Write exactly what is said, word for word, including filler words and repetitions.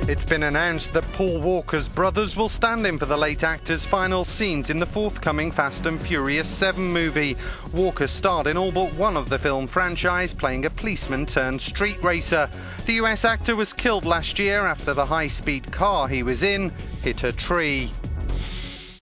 It's been announced that Paul Walker's brothers will stand in for the late actor's final scenes in the forthcoming Fast and Furious seven movie. Walker starred in all but one of the film franchise, playing a policeman turned street racer. The U S actor was killed last year after the high-speed car he was in hit a tree.